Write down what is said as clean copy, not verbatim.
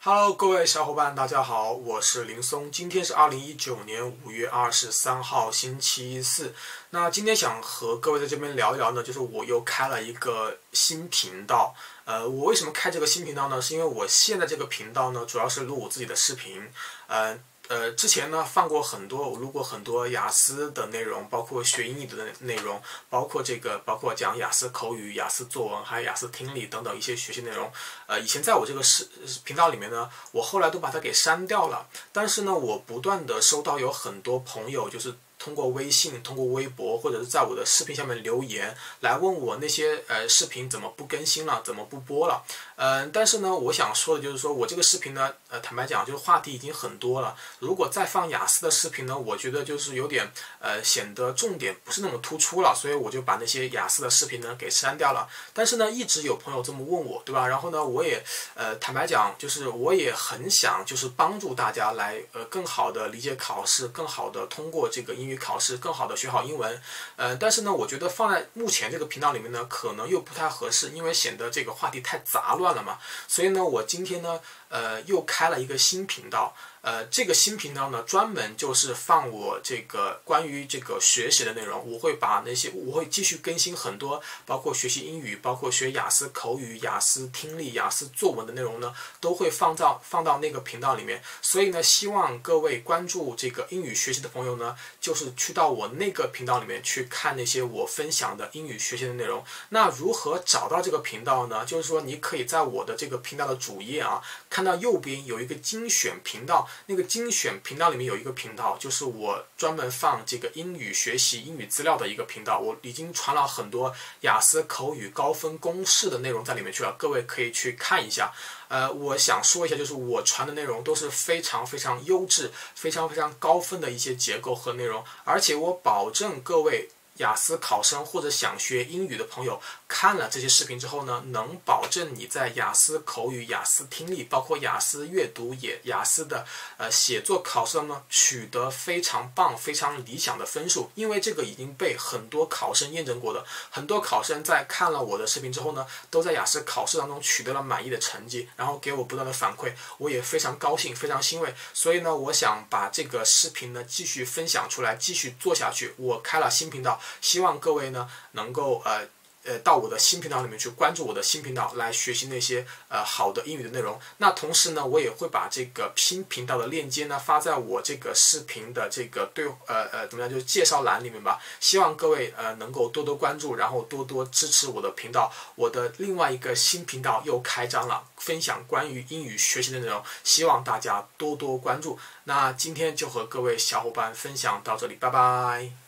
Hello，各位小伙伴，大家好，我是林松。今天是2019年5月23号，星期四。那今天想和各位在这边聊一聊呢，就是我又开了一个新频道。我为什么开这个新频道呢？是因为我现在这个频道呢，主要是录我自己的视频。之前呢我录过很多雅思的内容，包括学英语的内容，包括讲雅思口语、雅思作文，还有雅思听力等等一些学习内容。以前在我这个频道里面呢，我后来都把它给删掉了。但是呢，我不断的收到有很多朋友就是通过微信、通过微博，或者是在我的视频下面留言来问我那些视频怎么不更新了，怎么不播了。但是呢，我想说的就是说我这个视频呢，坦白讲，就是话题已经很多了。如果再放雅思的视频呢，我觉得就是有点显得重点不是那么突出了，所以我就把那些雅思的视频呢给删掉了。但是呢，一直有朋友这么问我，对吧？然后呢，我也坦白讲，就是我也很想就是帮助大家来更好的理解考试，更好的通过这个英语考试，更好的学好英文。但是呢，我觉得放在目前这个频道里面呢，可能又不太合适，因为显得这个话题太杂乱了嘛。所以呢，我今天呢，又开了一个新频道。这个新频道呢，专门就是放我这个关于这个学习的内容。我会继续更新很多，包括学习英语，包括学雅思口语、雅思听力、雅思作文的内容呢，都会放到那个频道里面。所以呢，希望各位关注这个英语学习的朋友呢，就是去到我那个频道里面去看那些我分享的英语学习的内容。那如何找到这个频道呢？就是说，你可以在我的这个频道的主页啊，看到右边有一个精选频道。那个精选频道里面有一个频道，就是我专门放这个英语学习、英语资料的一个频道。我已经传了很多雅思口语高分公式的内容在里面去了，各位可以去看一下。我想说一下，就是我传的内容都是非常非常优质、非常非常高分的一些结构和内容，而且我保证各位雅思考生或者想学英语的朋友看了这些视频之后呢，能保证你在雅思口语、雅思听力，包括雅思阅读、雅思的写作考试呢，取得非常棒、非常理想的分数。因为这个已经被很多考生验证过的，很多考生在看了我的视频之后呢，都在雅思考试当中取得了满意的成绩，然后给我不断的反馈，我也非常高兴、非常欣慰。所以呢，我想把这个视频呢继续分享出来，继续做下去。我开了新频道。希望各位呢能够到我的新频道里面去关注我的新频道，来学习那些好的英语的内容。那同时呢，我也会把这个新频道的链接呢发在我这个视频的这个就是介绍栏里面吧。希望各位能够多多关注，然后多多支持我的频道。我的另外一个新频道又开张了，分享关于英语学习的内容，希望大家多多关注。那今天就和各位小伙伴分享到这里，拜拜。